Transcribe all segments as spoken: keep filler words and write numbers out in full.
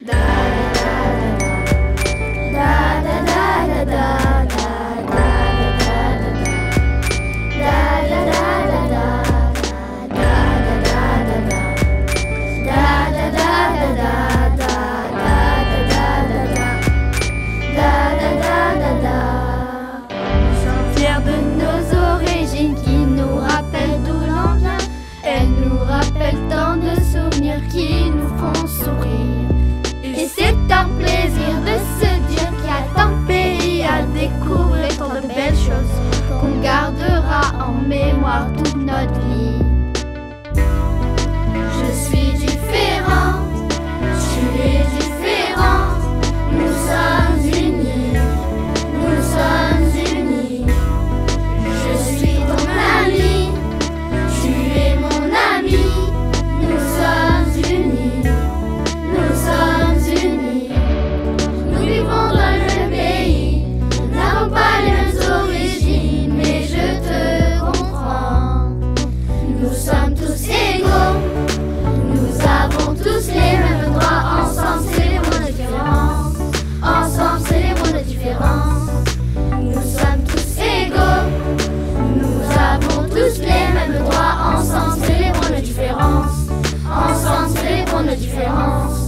Toute notre vie. Je suis différente, tu es différente. Nous sommes unis, nous sommes unis. Je suis ton ami, tu es mon ami. Nous sommes unis, nous sommes unis. Nous vivons dans le même pays, nous n'avons pas les mêmes origines, mais je te comprends. Nous sommes tous égaux, nous avons tous les mêmes droits. Ensemble, célébrons nos différences. Ensemble, célébrons nos différences. Nous sommes tous égaux, nous avons tous les mêmes droits. Ensemble, célébrons nos différences. Ensemble, célébrons nos différences.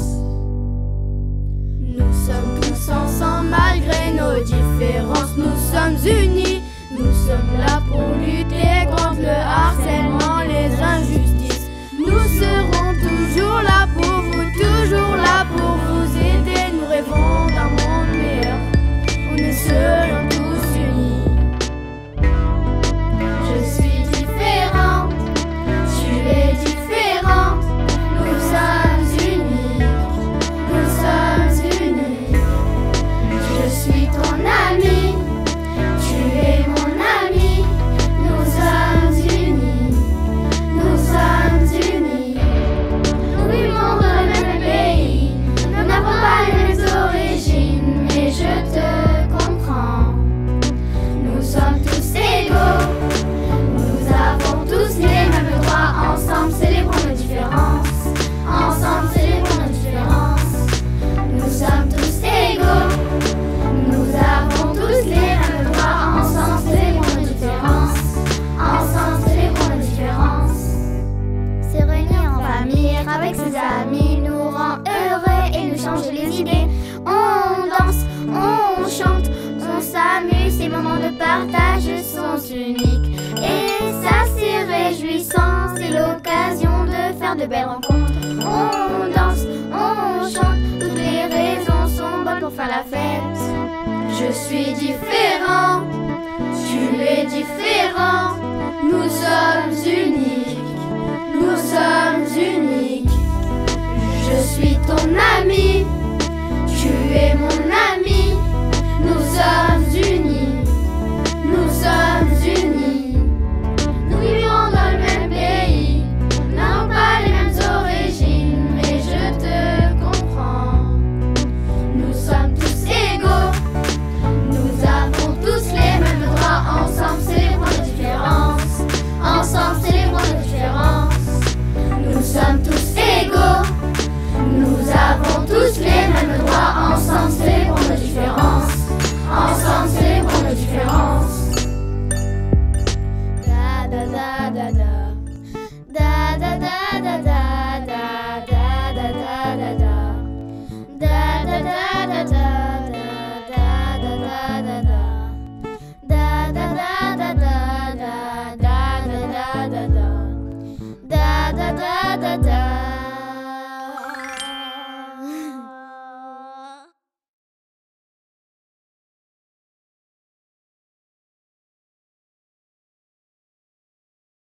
Nous sommes tous ensemble malgré nos différences. Nous sommes unis, nous sommes là pour lutter contre le harcèlement, les injustices. Nous serons toujours là pour vous, toujours là pour vous aider. Nous rêvons d'un monde meilleur où nous serons tous unis. Je suis différente, tu es différente. Nous sommes unis, nous sommes unis. Je suis ton ami, tu es mon ami. Nous sommes unis, nous sommes unis. Nous vivons dans le même pays, nous n'avons pas les mêmes origines, mais je te comprends. Nous sommes tous égaux, nous avons tous les mêmes droits. Ensemble, célébrons nos différences. Ensemble, célébrons nos différences. Nous sommes tous égaux, nous avons tous les mêmes droits. Ensemble, célébrons nos différences. Ensemble, célébrons nos différences. Se réunir en famille avec ses amis nous rend heureux et nous change les idées. On danse, on chante, on s'amuse. Ces moments de partage sont uniques et ça c'est réjouissant. C'est l'occasion de faire de belles rencontres. On danse, on chante, toutes les raisons sont bonnes pour faire la fête. Je suis différent, tu es différent. Nous sommes uniques, nous sommes uniques. Je suis ton ami.